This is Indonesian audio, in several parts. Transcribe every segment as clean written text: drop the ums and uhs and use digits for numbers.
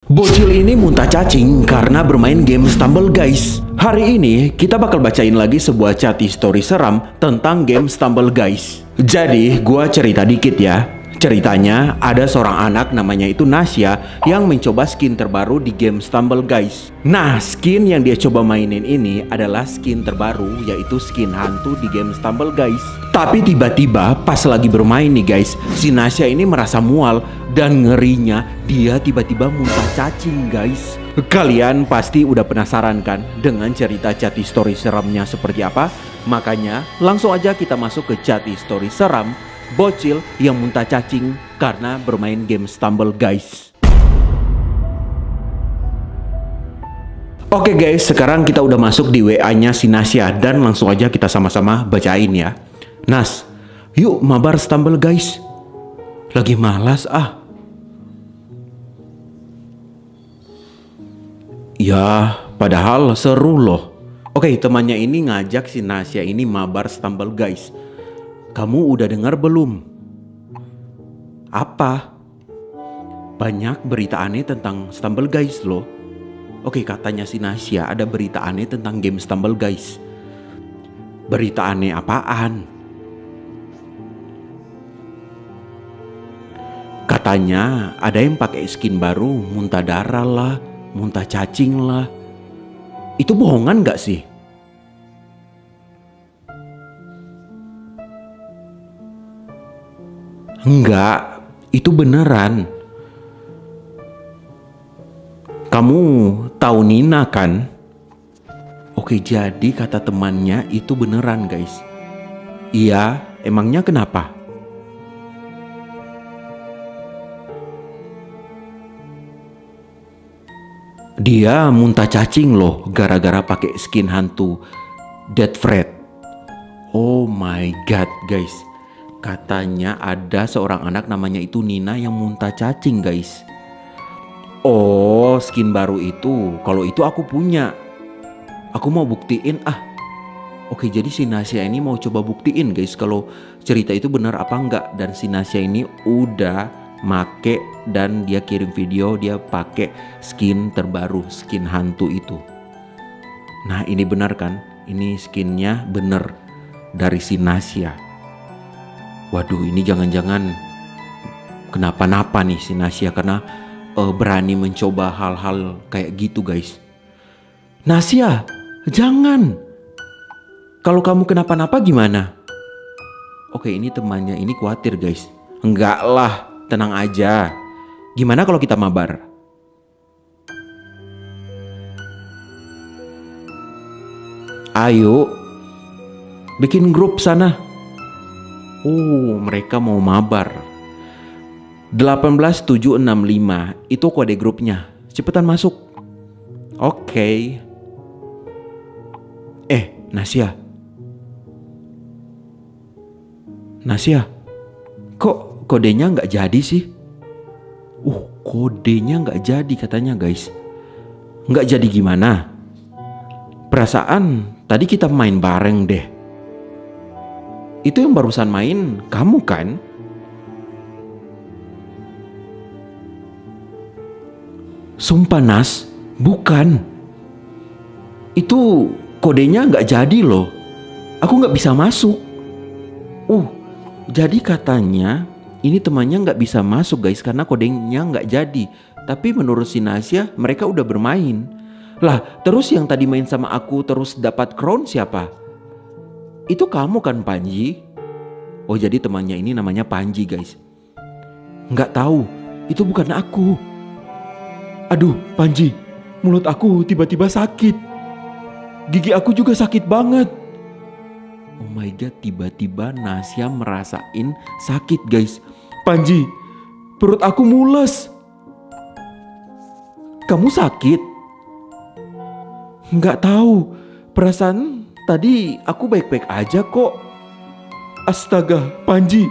Bocil ini muntah cacing karena bermain game Stumble Guys. Hari ini kita bakal bacain lagi sebuah chat history seram tentang game Stumble Guys. Jadi gua cerita dikit ya. Ceritanya ada seorang anak namanya itu Nasya yang mencoba skin terbaru di game Stumble Guys. Nah, skin yang dia coba mainin ini adalah skin terbaru, yaitu skin hantu di game Stumble Guys. Tapi tiba-tiba pas lagi bermain nih guys, si Nasya ini merasa mual dan ngerinya dia tiba-tiba muntah cacing guys. Kalian pasti udah penasaran kan dengan cerita chat history seramnya seperti apa? Makanya langsung aja kita masuk ke chat history seram bocil yang muntah cacing karena bermain game Stumble Guys. Oke guys, sekarang kita udah masuk di WA-nya si Nasya dan langsung aja kita sama-sama bacain ya. Nas, yuk mabar Stumble Guys. Lagi malas ah. Ya, padahal seru loh. Oke, temannya ini ngajak si Nasya ini mabar Stumble Guys. Kamu udah dengar belum? Apa? Banyak berita aneh tentang Stumble Guys loh. Oke, katanya si Nasya ada berita aneh tentang game Stumble Guys. Berita aneh apaan? Katanya ada yang pakai skin baru, muntah darah lah, muntah cacing lah. Itu bohongan gak sih? Enggak, itu beneran. Kamu tahu Nina kan? Oke, jadi kata temannya itu beneran guys. Iya, emangnya kenapa? Dia muntah cacing loh gara-gara pakai skin hantu Dead Fred. Oh my god guys. Katanya ada seorang anak namanya itu Nina yang muntah cacing guys. Oh, skin baru itu. Kalau itu aku punya. Aku mau buktiin ah. Oke, jadi si Nasya ini mau coba buktiin guys kalau cerita itu benar apa enggak. Dan si Nasya ini udah make dan dia kirim video dia pakai skin terbaru, skin hantu itu. Nah, ini benar kan? Ini skinnya bener dari si Nasya. Waduh, ini jangan-jangan kenapa-napa nih si Nasya karena berani mencoba hal-hal kayak gitu guys. Nasya, jangan. Kalau kamu kenapa-napa gimana? Oke, ini temannya ini khawatir guys. Enggak lah, tenang aja. Gimana kalau kita mabar? Ayo, bikin grup sana. Oh, mereka mau mabar. 18765 itu kode grupnya. Cepetan masuk. Oke. Nasya. Nasya, kok kodenya nggak jadi sih? Kodenya nggak jadi katanya guys. Nggak jadi gimana? Perasaan tadi kita main bareng deh. Itu yang barusan main kamu kan? Sumpah Nas, bukan. Itu kodenya nggak jadi loh. Aku nggak bisa masuk. Jadi katanya ini temannya nggak bisa masuk guys karena kodenya nggak jadi. Tapi menurut si Nasya mereka udah bermain. Lah, terus yang tadi main sama aku terus dapat crown siapa? Itu kamu kan Panji? Oh, jadi temannya ini namanya Panji guys. Nggak tahu, itu bukan aku. Aduh Panji, mulut aku tiba-tiba sakit. Gigi aku juga sakit banget. Oh my god, tiba-tiba Nasya merasain sakit guys. Panji, perut aku mules. Kamu sakit? Nggak tahu, perasaan tadi aku baik-baik aja kok. Astaga, Panji.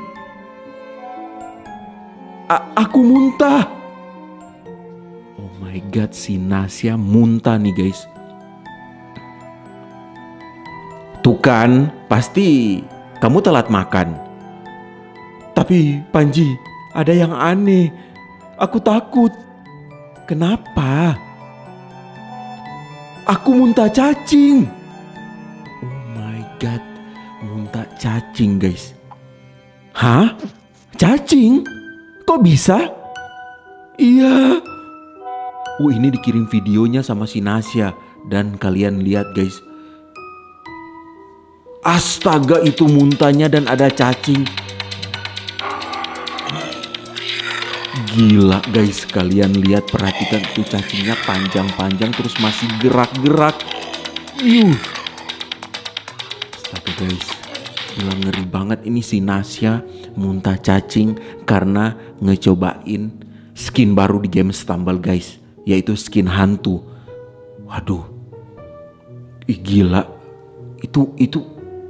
Aku muntah. Oh my god, si Nasya muntah nih guys. Tuh kan, pasti kamu telat makan. Tapi Panji, ada yang aneh. Aku takut. Kenapa? Aku muntah cacing. Oh my god, muntah cacing guys. Hah? Cacing? Kok bisa? Iya. Oh, ini dikirim videonya sama si Nasya. Dan kalian lihat guys. Astaga, itu muntahnya dan ada cacing. Gila guys, kalian lihat, perhatikan itu cacingnya panjang-panjang terus masih gerak-gerak. Astaga guys, gila, ngeri banget. Ini si Nasya muntah cacing karena ngecobain skin baru di game Stumble guys, yaitu skin hantu. Waduh, gila, itu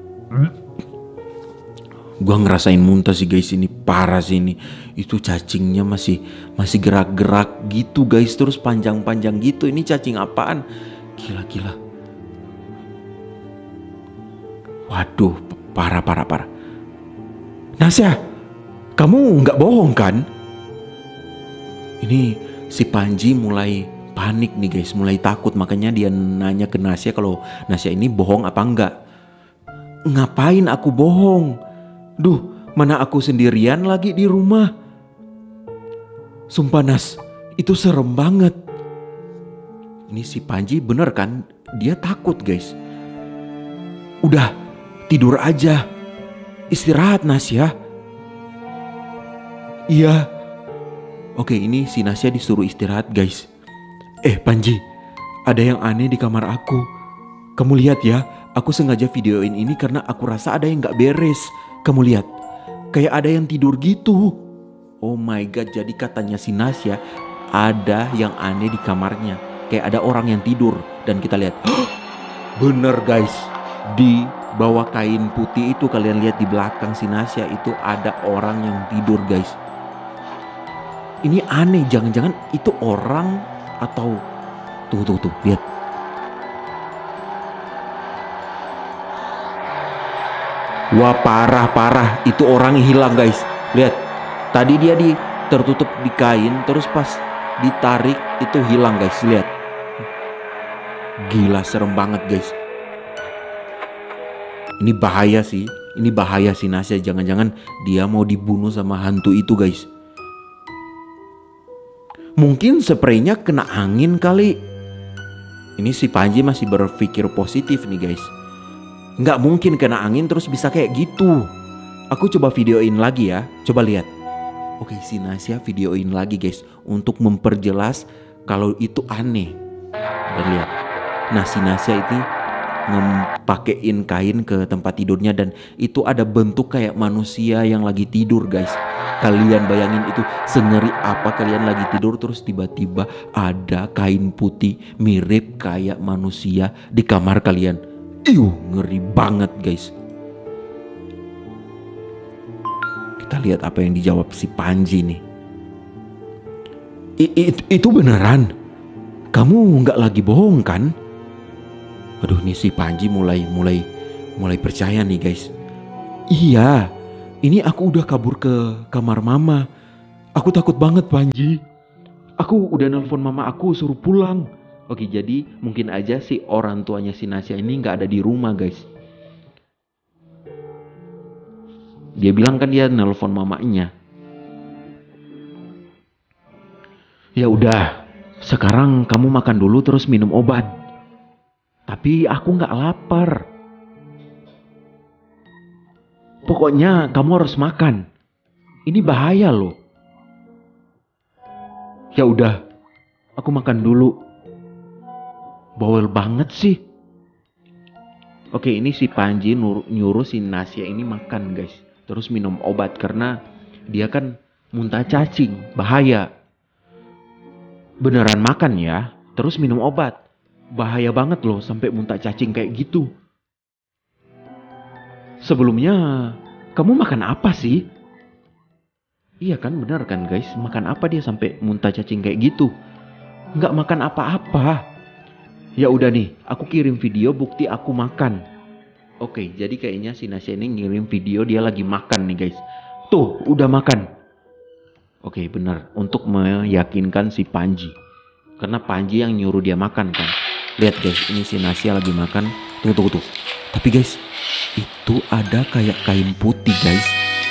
gua ngerasain muntah sih guys, ini parah sih ini. Itu cacingnya masih gerak-gerak gitu guys, terus panjang-panjang gitu. Ini cacing apaan? Gila. Waduh, parah. Nasya, kamu nggak bohong kan? Ini si Panji mulai panik nih guys, mulai takut. Makanya dia nanya ke Nasya kalau Nasya ini bohong apa enggak. Ngapain aku bohong? Duh, mana aku sendirian lagi di rumah. Sumpah Nas, itu serem banget. Ini si Panji bener kan? Dia takut guys. Udah, tidur aja. Istirahat Nasya. Iya. Oke, ini si Nasya disuruh istirahat guys. Panji, ada yang aneh di kamar aku. Kamu lihat ya, aku sengaja videoin ini karena aku rasa ada yang gak beres. Kamu lihat, kayak ada yang tidur gitu. Oh my god, jadi katanya si Nasya ada yang aneh di kamarnya. Kayak ada orang yang tidur. Dan kita lihat, bener guys, di bawah kain putih itu kalian lihat di belakang si Nasya itu ada orang yang tidur guys. Ini aneh, jangan-jangan itu orang atau tuh lihat. Wah, parah, itu orang hilang guys. Lihat, tadi dia tertutup di kain, terus pas ditarik itu hilang guys. Lihat, gila, serem banget guys. Ini bahaya sih Nasya. Jangan-jangan dia mau dibunuh sama hantu itu guys. Mungkin spraynya kena angin kali. Ini si Panji masih berpikir positif nih guys. Nggak mungkin kena angin terus bisa kayak gitu. Aku coba videoin lagi ya. Coba lihat. Oke, si Nasya videoin lagi guys, untuk memperjelas kalau itu aneh. Dan lihat. Nah, si Nasya itu ngepakein kain ke tempat tidurnya. Dan itu ada bentuk kayak manusia yang lagi tidur guys. Kalian bayangin itu sengeri apa, kalian lagi tidur terus tiba-tiba ada kain putih mirip kayak manusia di kamar kalian. Ngeri banget guys. Kita lihat apa yang dijawab si Panji nih. Itu beneran? Kamu nggak lagi bohong kan? Aduh, nih si Panji mulai percaya nih guys. Iya, ini aku udah kabur ke kamar mama. Aku takut banget Panji. Aku udah nelpon mama aku suruh pulang. Oke, jadi mungkin aja si orang tuanya si Nasya ini nggak ada di rumah guys. Dia bilang kan dia nelpon mamanya. Ya udah, sekarang kamu makan dulu terus minum obat. Tapi aku nggak lapar. Pokoknya kamu harus makan. Ini bahaya loh. Ya udah, aku makan dulu. Bawel banget sih. Oke, ini si Panji nyuruh si Nasya ini makan guys. Terus minum obat karena dia kan muntah cacing. Bahaya. Beneran makan ya. Terus minum obat. Bahaya banget loh sampai muntah cacing kayak gitu. Sebelumnya kamu makan apa sih? Iya kan, bener kan guys. Makan apa dia sampai muntah cacing kayak gitu? Nggak makan apa-apa. Ya udah nih, aku kirim video bukti aku makan. Oke, jadi kayaknya si Nasya ini ngirim video dia lagi makan nih guys. Tuh, udah makan. Oke, benar. Untuk meyakinkan si Panji. Karena Panji yang nyuruh dia makan kan. Lihat guys, ini si Nasya lagi makan. Tunggu tuh. Tapi guys, itu ada kayak kain putih guys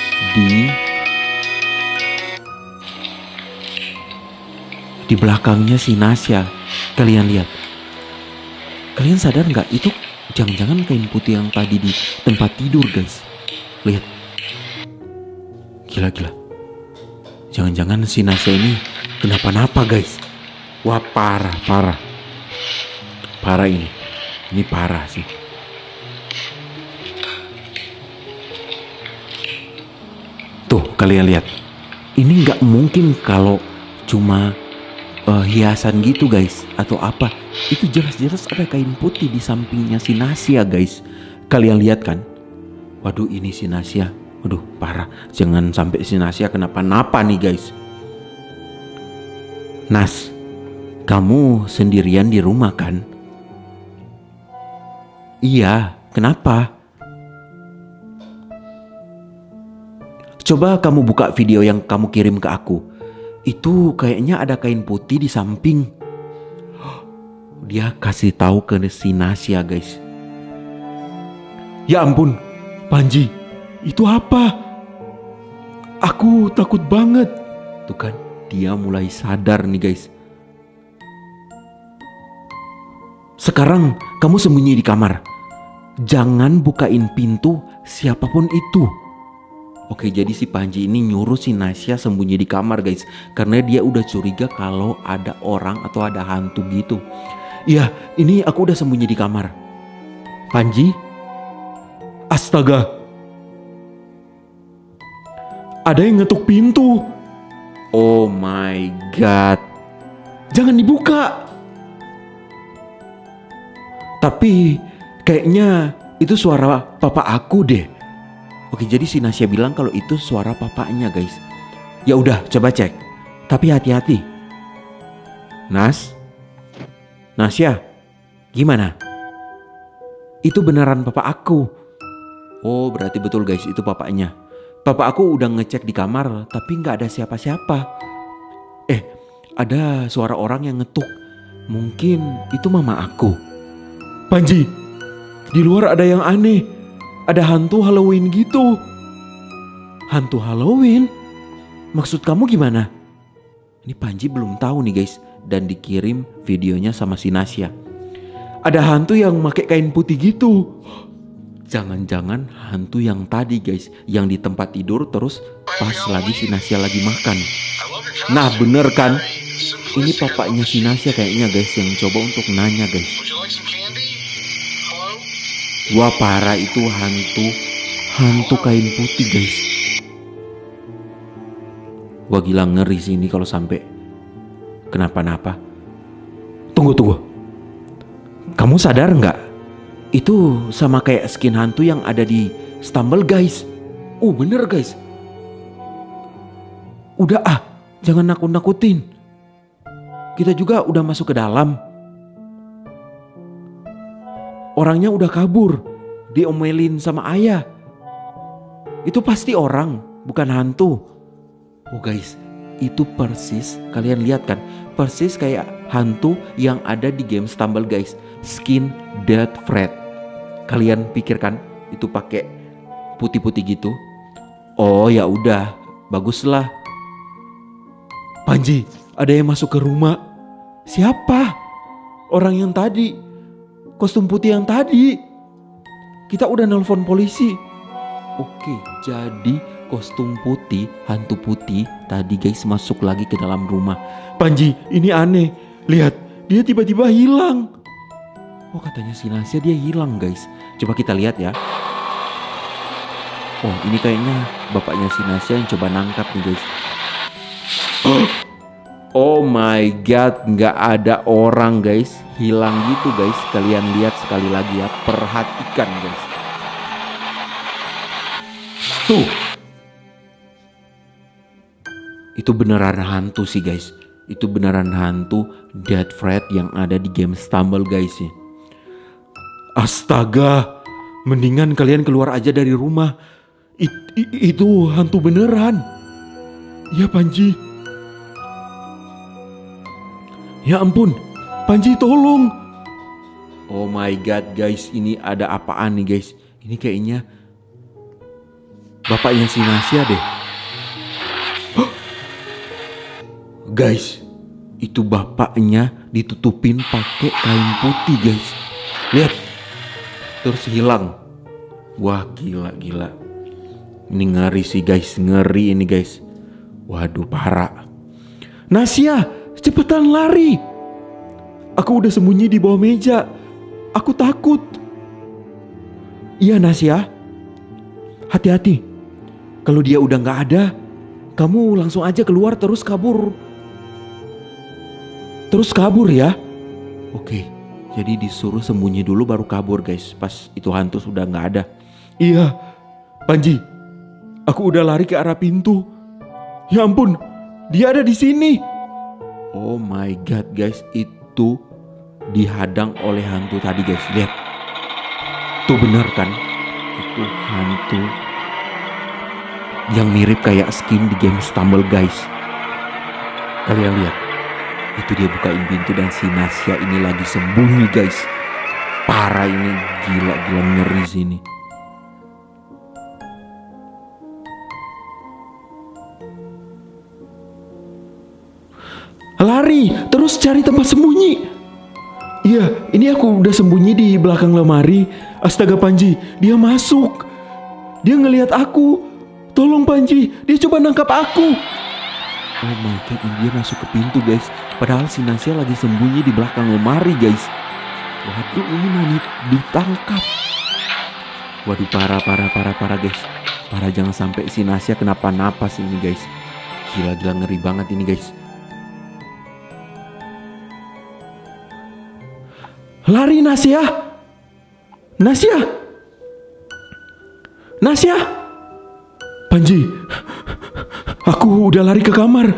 di belakangnya si Nasya. Kalian lihat. Kalian sadar nggak? Itu jangan-jangan kain putih yang tadi di tempat tidur guys. Lihat. Gila. Jangan-jangan si Nasya ini kenapa-napa guys. Wah, parah. Parah ini. Ini parah sih. Tuh, kalian lihat. Ini nggak mungkin kalau cuma hiasan gitu guys atau apa. Itu jelas-jelas ada kain putih di sampingnya si Nasya guys. Kalian lihat kan? Waduh, ini si Nasya. Waduh, parah. Jangan sampai si Nasya kenapa-napa nih guys. Nas, kamu sendirian di rumah kan? Iya, kenapa? Coba kamu buka video yang kamu kirim ke aku. Itu kayaknya ada kain putih di samping. Dia kasih tahu ke si Nasya guys. Ya ampun, Panji, itu apa? Aku takut banget. Tuh kan, dia mulai sadar nih guys. Sekarang kamu sembunyi di kamar. Jangan bukain pintu siapapun itu. Oke, jadi si Panji ini nyuruh si Nasya sembunyi di kamar guys. Karena dia udah curiga kalau ada orang atau ada hantu gitu. Iya, ini aku udah sembunyi di kamar. Panji? Astaga. Ada yang ngetuk pintu. Oh my god. Jangan dibuka. Tapi kayaknya itu suara papa aku deh. Oke, jadi si Nasya bilang kalau itu suara papanya guys. Ya udah, coba cek. Tapi hati-hati. Nasya, gimana? Itu beneran papa aku. Oh, berarti betul guys, itu papanya. Papa aku udah ngecek di kamar, tapi nggak ada siapa-siapa. Ada suara orang yang ngetuk. Mungkin itu mama aku. Panji, di luar ada yang aneh. Ada hantu Halloween gitu. Hantu Halloween? Maksud kamu gimana? Ini Panji belum tahu nih guys. Dan dikirim videonya sama si Nasya. Ada hantu yang pakai kain putih gitu. Jangan-jangan hantu yang tadi guys. Yang di tempat tidur terus pas lagi si Nasya lagi makan. Nah bener kan? Ini papanya si Nasya kayaknya guys yang coba untuk nanya guys. Wah, parah, itu hantu kain putih guys. Wah, gila, ngeri sih ini kalau sampai kenapa-napa. Tunggu. Kamu sadar nggak? Itu sama kayak skin hantu yang ada di Stumble guys. Bener guys. Udah jangan nakut-nakutin. Kita juga udah masuk ke dalam. Orangnya udah kabur, diomelin sama ayah. Itu pasti orang, bukan hantu. Oh guys, itu persis, kalian lihat kan? Persis kayak hantu yang ada di game Stumble guys. Skin Dead Fred. Kalian pikirkan itu pakai putih-putih gitu? Oh ya udah, baguslah. Panji, ada yang masuk ke rumah. Siapa? Orang yang tadi. Kostum putih yang tadi. Kita udah nelpon polisi. Oke, jadi kostum putih, hantu putih tadi guys masuk lagi ke dalam rumah. Panji, ini aneh. Lihat, dia tiba-tiba hilang. Oh, katanya si Nasya dia hilang guys. Coba kita lihat ya. Oh, ini kayaknya bapaknya si Nasya yang coba nangkap nih guys. Oh my god, nggak ada orang guys. Hilang gitu guys. Kalian lihat sekali lagi ya. Perhatikan guys. Tuh. Itu beneran hantu sih guys. Itu beneran hantu Dead Fred yang ada di game Stumble guys ya. Astaga. Mendingan kalian keluar aja dari rumah. Itu hantu beneran. Ya Panji. Ya ampun, Panji tolong. Oh my god guys, ini ada apaan nih guys? Ini kayaknya bapaknya si Nasya deh. Guys, itu bapaknya ditutupin pakai kain putih guys. Lihat, terus hilang. Wah gila. Ini ngeri sih guys, ngeri ini guys. Waduh parah. Nasya, cepetan lari. Aku udah sembunyi di bawah meja. Aku takut. Iya Nasya, hati-hati. Kalau dia udah gak ada, kamu langsung aja keluar terus kabur. Terus kabur ya. Oke, jadi disuruh sembunyi dulu baru kabur guys. Pas itu hantu sudah gak ada. Iya, Panji. Aku udah lari ke arah pintu. Ya ampun, dia ada di sini. Oh my god guys, itu dihadang oleh hantu tadi guys. Lihat. Tuh bener kan? Itu hantu yang mirip kayak skin di game Stumble guys. Kalian lihat. Itu dia bukain pintu dan si Nasya ini lagi sembunyi guys. Parah ini, gila ngeri sini. Lari, terus cari tempat sembunyi. Iya, ini aku udah sembunyi di belakang lemari. Astaga Panji, dia masuk. Dia ngelihat aku. Tolong Panji, dia coba nangkap aku. Oh my god, dia masuk ke pintu guys. Padahal si Nasya lagi sembunyi di belakang lemari guys. Waduh, ini mau ditangkap. Waduh, parah guys. Parah, jangan sampai si Nasya kenapa-napa sih ini guys. Gila ngeri banget ini guys. Lari Nasya. Panji, aku udah lari ke kamar.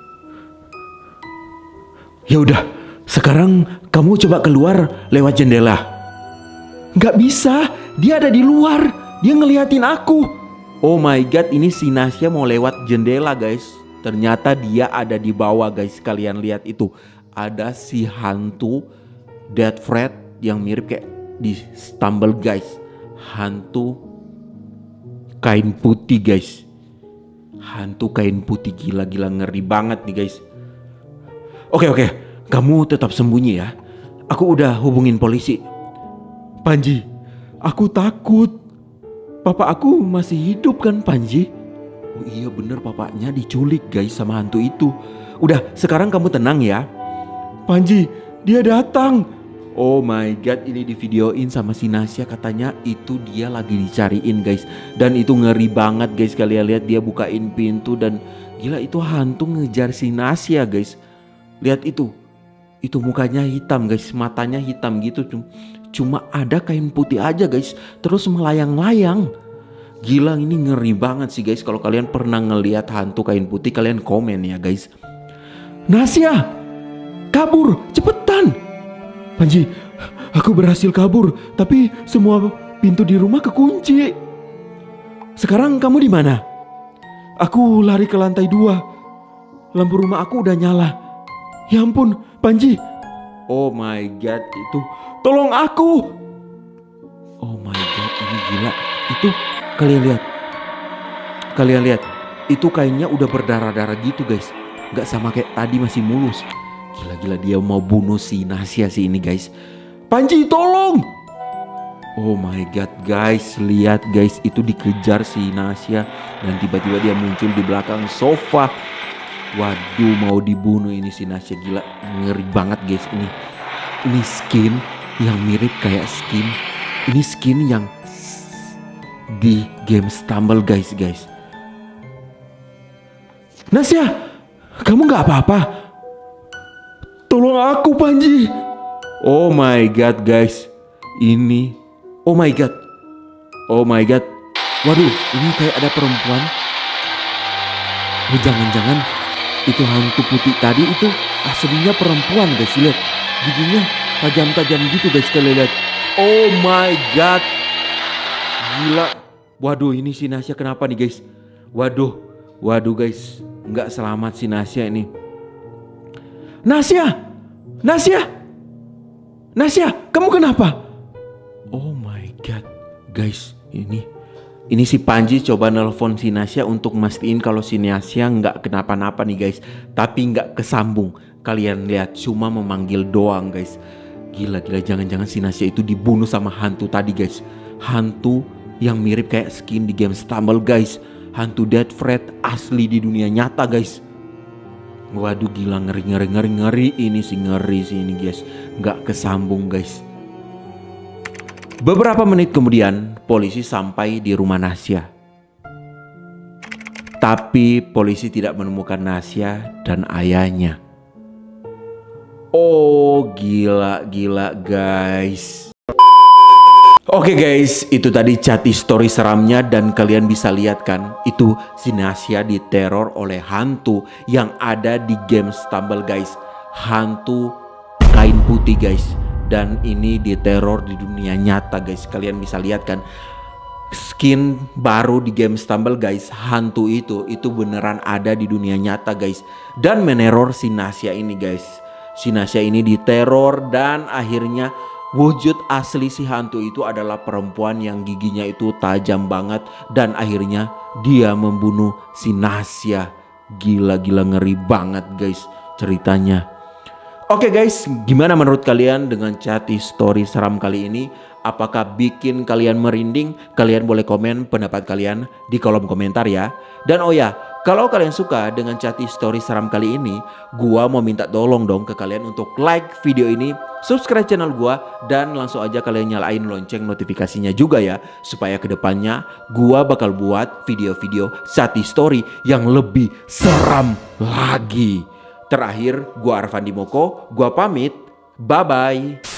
Ya udah, sekarang kamu coba keluar lewat jendela. Gak bisa, dia ada di luar. Dia ngeliatin aku. Oh my god, ini si Nasya mau lewat jendela guys. Ternyata dia ada di bawah guys. Kalian lihat itu, ada si hantu Dead Fred yang mirip kayak di Stumble guys. Hantu kain putih guys. Hantu kain putih, gila ngeri banget nih guys. Oke, kamu tetap sembunyi ya. Aku udah hubungin polisi. Panji, aku takut. Papa aku masih hidup kan Panji? Oh iya bener, papanya diculik guys sama hantu itu. Udah, sekarang kamu tenang ya. Panji, dia datang. Oh my god, ini di videoin sama si Nasya, katanya itu dia lagi dicariin guys. Dan itu ngeri banget guys, kalian lihat dia bukain pintu dan gila itu hantu ngejar si Nasya guys. Lihat itu mukanya hitam guys, matanya hitam gitu. Cuma ada kain putih aja guys, terus melayang-layang. Gila, ini ngeri banget sih guys. Kalau kalian pernah ngelihat hantu kain putih, kalian komen ya guys. Nasya, kabur, cepetan. Panji, aku berhasil kabur, tapi semua pintu di rumah kekunci. Sekarang kamu di mana? Aku lari ke lantai 2. Lampu rumah aku udah nyala. Ya ampun, Panji. Oh my god, itu tolong aku. Oh my god, ini gila. Itu kalian lihat. Itu kainnya udah berdarah-darah gitu guys. Gak sama kayak tadi, masih mulus. Gila dia mau bunuh si Nasya sih ini guys. Panji tolong. Oh my god guys, lihat guys, itu dikejar si Nasya dan tiba-tiba dia muncul di belakang sofa. Waduh, mau dibunuh ini si Nasya, gila ngeri banget guys ini. Ini skin yang mirip kayak skin. Ini skin yang di game Stumble guys. Nasya, kamu gak apa-apa? Tolong aku Panji. Oh my god guys. Ini, oh my god. Waduh, ini kayak ada perempuan. Oh jangan-jangan itu hantu putih tadi itu aslinya perempuan guys. Lihat, giginya tajam-tajam gitu guys, kalian lihat. Oh my god. Gila. Waduh, ini si Nasya kenapa nih guys? Waduh guys, nggak selamat si Nasya ini. Nasya, Nasya? Nasya, kamu kenapa? Oh my god, guys, ini si Panji coba nelpon si Nasya untuk mastiin kalau si Nasya nggak kenapa-napa nih guys. Tapi nggak kesambung. Kalian lihat, cuma memanggil doang guys. Gila, jangan-jangan si Nasya itu dibunuh sama hantu tadi guys. Hantu yang mirip kayak skin di game Stumble guys. Hantu Dead Fred asli di dunia nyata guys. Waduh gila, ngeri ini guys. Nggak kesambung guys. Beberapa menit kemudian polisi sampai di rumah Nasya. Tapi polisi tidak menemukan Nasya dan ayahnya. Oh gila guys. Oke guys, itu tadi chat story seramnya dan kalian bisa lihat kan, itu si Nasya diteror oleh hantu yang ada di game Stumble guys. Hantu kain putih guys. Dan ini diteror di dunia nyata guys. Kalian bisa lihat kan, skin baru di game Stumble guys. Hantu itu beneran ada di dunia nyata guys. Dan meneror si Nasya ini guys. Si Nasya ini diteror dan akhirnya wujud asli si hantu itu adalah perempuan yang giginya itu tajam banget. Dan akhirnya dia membunuh si Nasya. Gila ngeri banget guys ceritanya. Oke guys, gimana menurut kalian dengan chat story seram kali ini? Apakah bikin kalian merinding? Kalian boleh komen pendapat kalian di kolom komentar ya. Dan oh ya, kalau kalian suka dengan chat story seram kali ini, gua mau minta tolong dong ke kalian untuk like video ini, subscribe channel gua, dan langsung aja kalian nyalain lonceng notifikasinya juga ya, supaya kedepannya gua bakal buat video-video chat story yang lebih seram lagi. Terakhir, gua Arfandi Moko, gua pamit, bye-bye.